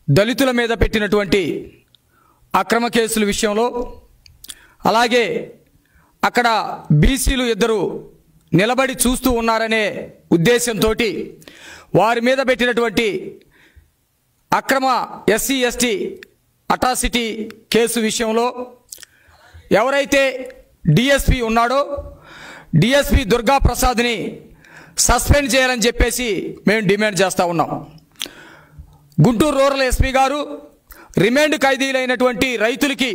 దళితుల మీద పెట్టినటువంటి అక్రమ కేసుల విషయంలో అలాగే అక్కడ బీసీలు ఇద్దరు నిలబడి చూస్తూ ఉన్నారనే ఉద్దేశంతో వారి మీద పెట్టినటువంటి అక్రమ ఎస్సీ ఎస్టీ అట్రాసిటీ కేసు విషయంలో ఎవరైతే డిఎస్పీ ఉన్నాడో డిఎస్పీ దుర్గా ప్రసాద్ని సస్పెండ్ చేయాలని చెప్పేసి మేము డిమాండ్ చేస్తూ ఉన్నాం. గుంటూరు రూరల్ ఎస్పీ గారు రిమాండ్ ఖైదీలైనటువంటి రైతులకి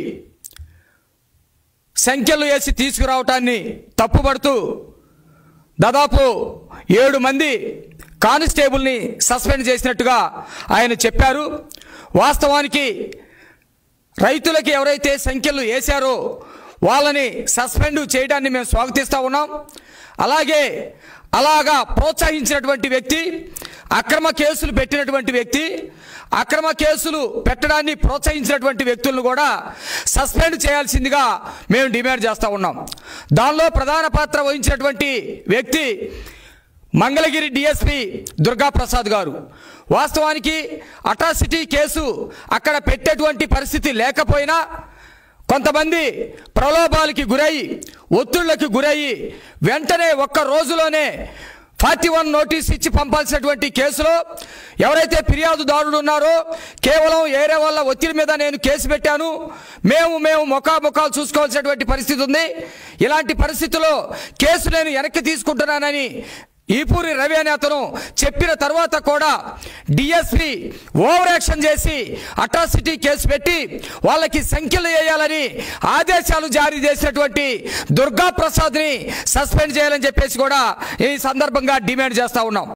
సంఖ్యలు వేసి తీసుకురావటాన్ని తప్పుపడుతూ దాదాపు 7 మంది కానిస్టేబుల్ని సస్పెండ్ చేసినట్టుగా ఆయన చెప్పారు. వాస్తవానికి రైతులకి ఎవరైతే సంఖ్యలు వేశారో వాళ్ళని సస్పెండ్ చేయడాన్ని మేము స్వాగతిస్తూ ఉన్నాం. అలాగా ప్రోత్సహించినటువంటి వ్యక్తి, అక్రమ కేసులు పెట్టినటువంటి వ్యక్తి, అక్రమ కేసులు పెట్టడాన్ని ప్రోత్సహించినటువంటి వ్యక్తులను కూడా సస్పెండ్ చేయాల్సిందిగా మేము డిమాండ్ చేస్తూ ఉన్నాం. దానిలో ప్రధాన పాత్ర వహించినటువంటి వ్యక్తి మంగళగిరి డిఎస్పీ దుర్గా ప్రసాద్ గారు. వాస్తవానికి అట్రాసిటీ కేసు అక్కడ పెట్టేటువంటి పరిస్థితి లేకపోయినా కొంతమంది ప్రలోభాలకి గురయ్యి ఒత్తిళ్లకు గురయ్యి వెంటనే ఒక్క రోజులోనే 41 నోటీస్ ఇచ్చి పంపాల్సినటువంటి కేసులో ఎవరైతే ఫిర్యాదుదారుడు ఉన్నారో కేవలం ఏరే వాళ్ళ ఒత్తిడి మీద నేను కేసు పెట్టాను, మేము ముఖాముఖాలు చూసుకోవాల్సినటువంటి పరిస్థితి ఉంది. ఇలాంటి పరిస్థితుల్లో కేసు నేను వెనక్కి తీసుకుంటున్నానని ఈపూరి రవి అనే అతను చెప్పిన తర్వాత కూడా డిఎస్పీ ఓవర్ యాక్షన్ చేసి అట్రాసిటీ కేసు పెట్టి వాళ్ళకి సంఖ్యలు వేయాలని ఆదేశాలు జారీ చేసినటువంటి దుర్గా ప్రసాద్ని సస్పెండ్ చేయాలని చెప్పేసి కూడా ఈ సందర్భంగా డిమాండ్ చేస్తూ ఉన్నాం.